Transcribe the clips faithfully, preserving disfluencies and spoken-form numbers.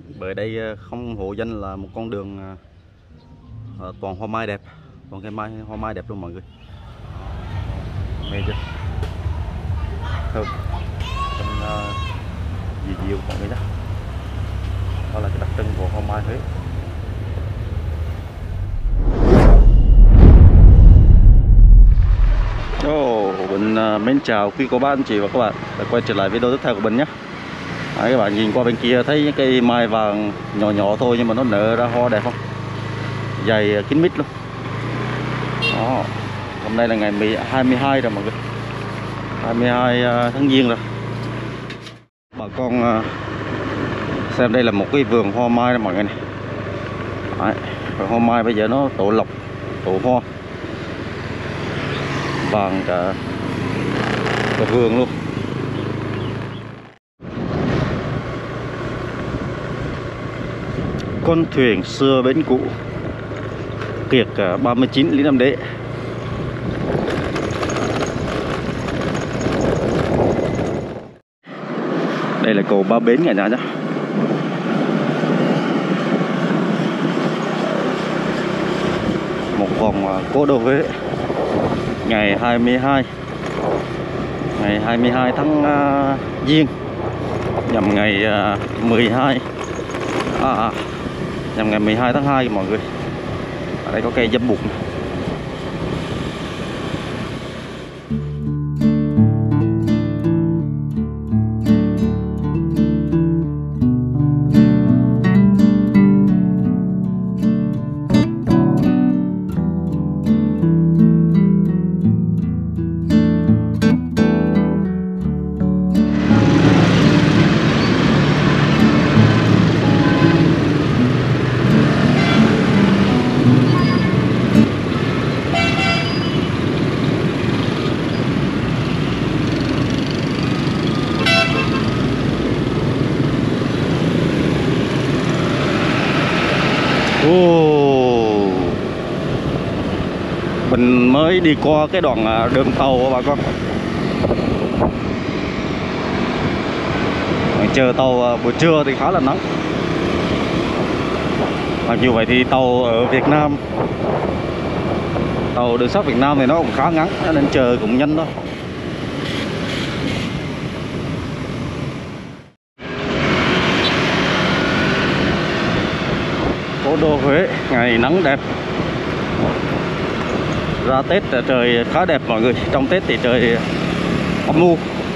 Bởi đây không hổ danh là một con đường uh, toàn hoa mai đẹp, toàn cây mai hoa mai đẹp luôn mọi người. Mê chưa? Thơm, thơm uh, dịu dịu mọi người nhé. Đó là cái đặc trưng của hoa mai Huế. Oh, Bình uh, mến chào quý cô bác anh chị và các bạn đã quay trở lại video tiếp theo của Bình nhé. Đấy, các bạn nhìn qua bên kia thấy những cây mai vàng nhỏ nhỏ thôi nhưng mà nó nở ra hoa đẹp không? Dày kín mít luôn. Đó. Hôm nay là ngày hai mươi hai rồi mọi người, hai mươi hai tháng Giêng rồi. Bà con xem đây là một cái vườn hoa mai đó mọi người này. Đấy, hoa mai bây giờ nó tổ lọc, tổ hoa vàng cả, cả vườn luôn. Con thuyền xưa bến cũ, kiệt ba mươi chín Lý Nam Đế. Đây là cầu Ba Bến cả nhà nhé. Một vòng cố đô Huế ngày hai mươi hai ngày hai mươi hai tháng uh, Giêng nhằm ngày uh, mười hai à, à, nhằm ngày mười hai tháng hai mọi người. Ở đây có cây dâm bụt. Oh. Mình mới đi qua cái đoạn đường tàu bà con. Chờ tàu buổi trưa thì khá là nắng. Mặc dù vậy thì tàu ở Việt Nam, tàu đường sắt Việt Nam thì nó cũng khá ngắn nên chờ cũng nhanh thôi. Cố đô Huế ngày nắng đẹp. Ra Tết trời khá đẹp mọi người. Trong Tết thì trời âm u.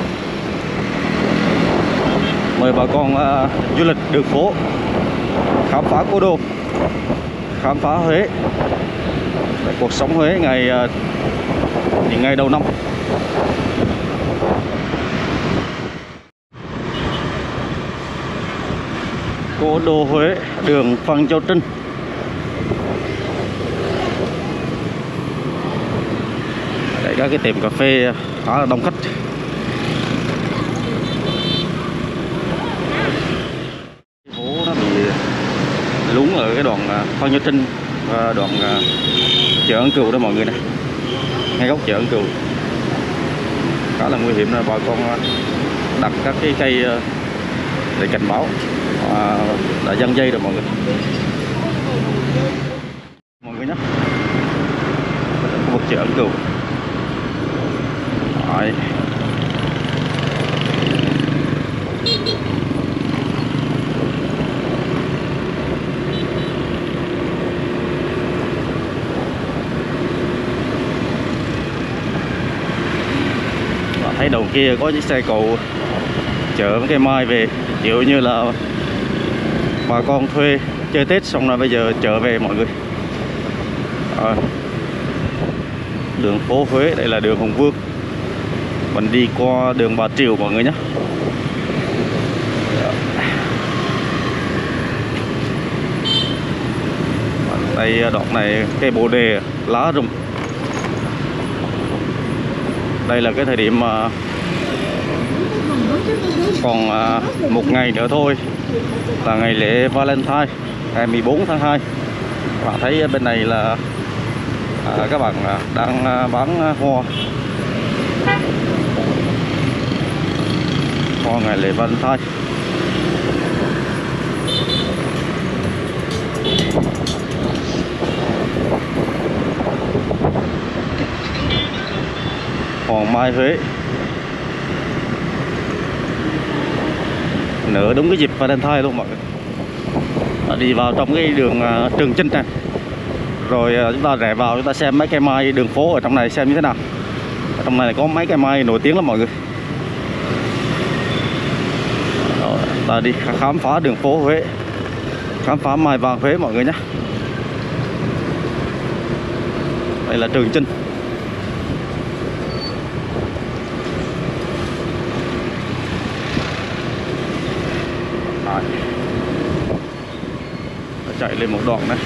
Mời bà con uh, du lịch đường phố, khám phá cố đô, khám phá Huế, cuộc sống Huế ngày uh, những ngày đầu năm. Cố đô Huế, đường Phan Châu Trinh. Đây các cái tiệm cà phê khá là đông khách. Phố nó bị lún ở cái đoạn Phan Châu Trinh và đoạn chợ Ân Cừu đó mọi người này, ngay góc chợ Ân Cừu. Khá là nguy hiểm, là bà con đặt các cái cây để cảnh báo. À, đã giăng dây rồi mọi người. Mọi người nhé, khu vực chợ Ân Cừu. Đấy. Thấy đầu kia có chiếc xe cộ chở mấy cây mai về, kiểu như là bà con thuê chơi Tết xong rồi bây giờ trở về mọi người. À, đường phố Huế, đây là đường Hùng Vương. Mình đi qua đường Bà Triều mọi người nhé. Đây đoạn này cây bồ đề lá rụng. Đây là cái thời điểm mà còn một ngày nữa thôi là ngày lễ Valentine, ngày mười bốn tháng hai. Bạn thấy bên này là à, các bạn đang bán hoa hoa ngày lễ Valentine. Hoàng Mai Huế. Nở đúng cái dịp Valentine luôn mọi người. Đi vào trong cái đường uh, Trường Chinh này, rồi uh, chúng ta rẽ vào chúng ta xem mấy cây mai đường phố ở trong này xem như thế nào. Ở trong này có mấy cây mai nổi tiếng lắm mọi người. Đó, ta đi khám phá đường phố Huế, khám phá mai vàng Huế mọi người nhé. Đây là Trường Chinh. Đấy. Chạy lên một đoạn này.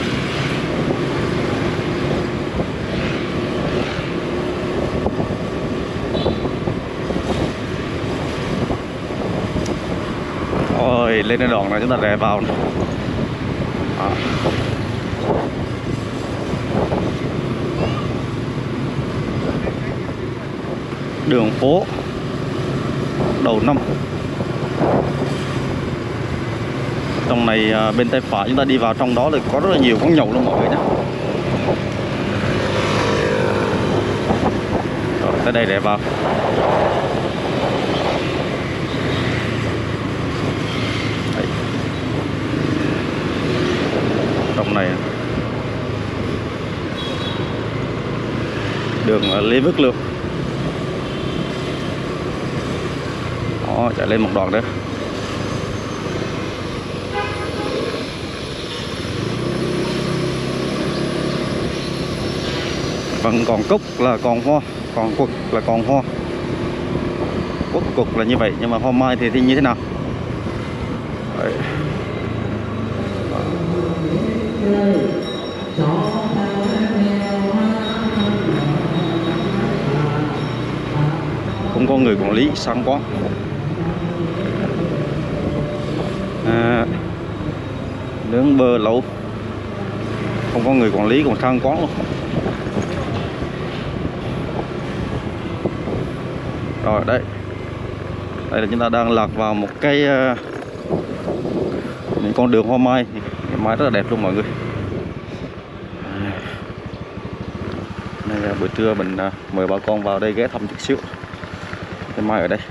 Ôi, lên cái đoạn này chúng ta rẽ vào này. À. Đường phố đầu năm. Trong này bên tay phải chúng ta đi vào trong đó là có rất là nhiều quán nhậu luôn mọi người nhé. Rồi tới đây để vào. Đấy. Trong này đường Lê Vức Lương. Đó, chạy lên một đoạn nữa. Vẫn còn cúc là còn hoa, còn quật là còn hoa. Quất cục là như vậy, nhưng mà hoa mai thì, thì như thế nào? Đấy. Không có người quản lý, sang quá. À, nướng bơ lẩu, không có người quản lý còn sang quán luôn. Rồi đây, đây là chúng ta đang lạc vào một cái uh, những con đường hoa mai, cái mai rất là đẹp luôn mọi người. Đây, buổi trưa mình uh, mời bà con vào đây ghé thăm chút xíu cái mai ở đây.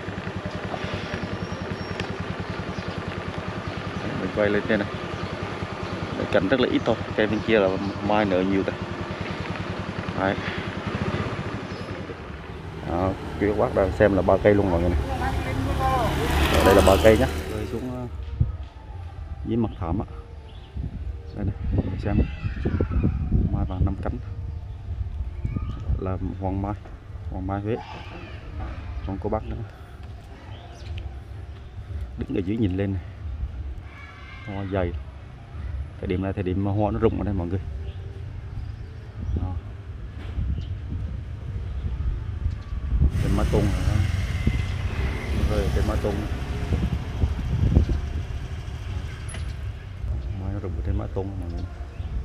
Mình quay lên trên này, cành rất là ít thôi, cây bên kia là mai nở nhiều đây. Đấy. Đó, quý bác đang xem là ba cây luôn mọi người này. Đây là ba cây nhé, rơi xuống dưới mặt thảm á. Đây này, xem mai vàng năm cánh là hoàng mai, hoàng mai Huế. Còn cô bác nữa đứng ở dưới nhìn lên này, hoa dày. Thời điểm này thời điểm hoa nó rụng ở đây mọi người. Đó. Trên má tung rồi, trên má tung mai nó rụng trên má tung mọi người.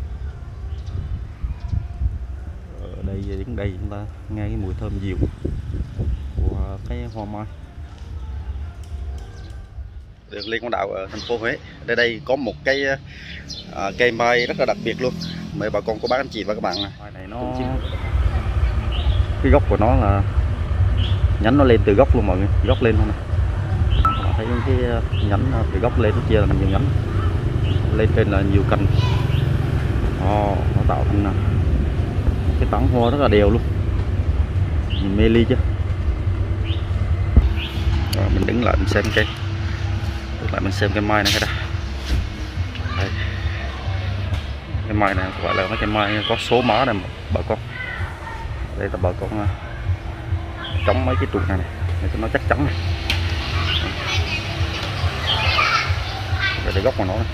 Ở đây đến đây chúng ta nghe cái mùi thơm dịu của cái hoa mai. Đường Lê Quang Đạo ở thành phố Huế. Đây đây có một cái à, cây mai rất là đặc biệt luôn. Mời bà con cô bác anh chị và các bạn này. Mai này nó cái gốc của nó là nhánh nó lên từ gốc luôn mọi người, gốc lên không này. Thấy cái nhánh từ gốc lên nó chia là nhiều nhánh, lên trên là nhiều cành. Ồ, nó tạo thành cái tán hoa rất là đều luôn, nhìn mê ly chứ. Rồi, mình đứng lại mình xem cây, đứng lại mình xem cái mai này cái đã. Đây. Cái mai này gọi là mấy cái mai có số má này bà con. Đây là bà con chống mấy cái trụ này, này để cho nó chắc chắn này. Đây là gốc của nó này.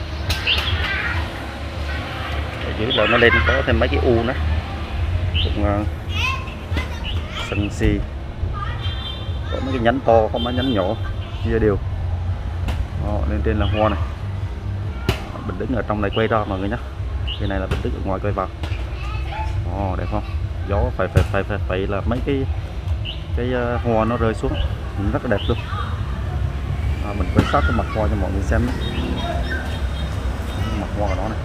Ở dưới là nó lên có thêm mấy cái u nữa, cũng uh, sân si, có mấy cái nhánh to, có mấy nhánh nhỏ chia đều. Đó, lên trên là hoa này. Mình đứng ở trong này quay ra mọi người nhé. Cái này là mình đứng ở ngoài quay vào. Ồ, đẹp không? Gió phải phải phải phải, phải là mấy cái cái uh, hoa nó rơi xuống rất là đẹp luôn. À, mình quan sát cái mặt hoa cho mọi người xem đó. Mặt hoa của nó này.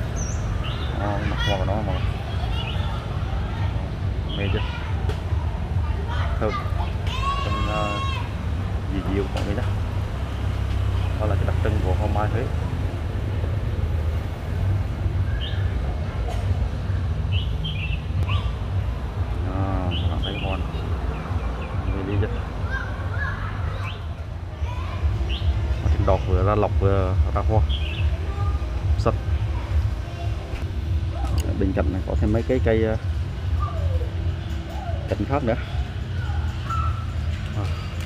À, mặt hoa của nó mà mê chưa? thơm trong uh, dịu dịu mọi người nhé. Đó là cái đặc trưng của hoa mai Huế. À, thấy hoa này đi chứ. Trên đọt vừa ra lọc vừa ra hoa xanh. Bên cạnh này có thêm mấy cái cây cạnh khác nữa. À.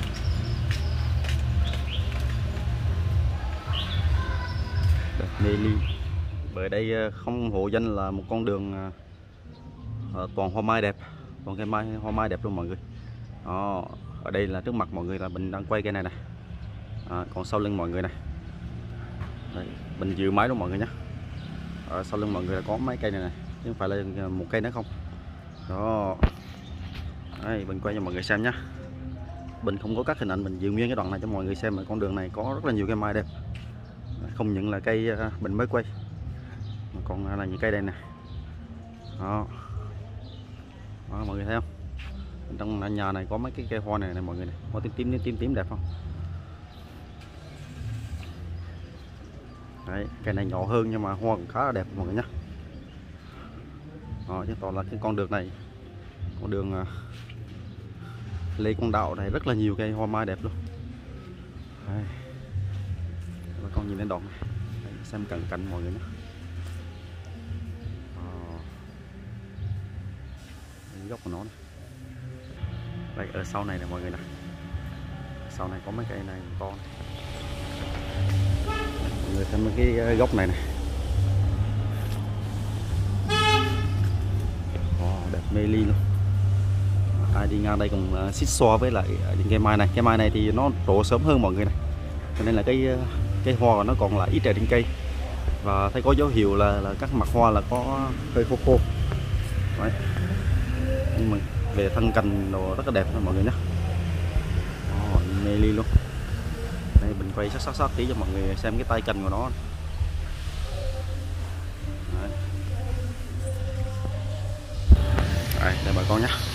Mê ly. Bởi đây không hổ danh là một con đường uh, toàn hoa mai đẹp, toàn cây mai hoa mai đẹp luôn mọi người. Đó, ở đây là trước mặt mọi người là mình đang quay cây này này. À, còn sau lưng mọi người này, đây, mình dự máy luôn mọi người nhé. Ở sau lưng mọi người là có mấy cây này này, chứ không phải là một cây nữa không. Đó, đây, mình quay cho mọi người xem nhé. Mình không có cắt hình ảnh, mình dự nguyên cái đoạn này cho mọi người xem. Ở con đường này có rất là nhiều cây mai đẹp, không những là cây mình mới quay mà còn là những cây đây nè. Đó. Đó, mọi người thấy không? Trong nhà này có mấy cái cây hoa này này mọi người này, hoa tím tím tím tím đẹp không? Đấy, cây này nhỏ hơn nhưng mà hoa cũng khá là đẹp mọi người nhé. Đó, chứ toàn là cái con đường này, con đường uh, Lê Quang Đạo này rất là nhiều cây hoa mai đẹp luôn. Đây. Và con nhìn lên đoạn này, đây, xem cận cảnh mọi người nhé. Đó. Đây, gốc của nó này. Đây, ở sau này này mọi người nè, sau này có mấy cây này to này. Mọi người xem mấy cái gốc này này. Oh, đẹp mê ly luôn. Ai đi ngang đây cũng xích xoa với lại những cây mai này. Cây mai này thì nó trổ sớm hơn mọi người này, cho nên là cái cái hoa nó còn là ít ở trên cây, và thấy có dấu hiệu là, là các mặt hoa là có hơi khô khô. Đấy. Nhưng mà về thân cành đồ rất là đẹp mọi người nhé. Oh, mê ly luôn. Đây mình quay sát sát sát tí cho mọi người xem cái tay cành của nó. Đấy. Đây, đây bà con nhé.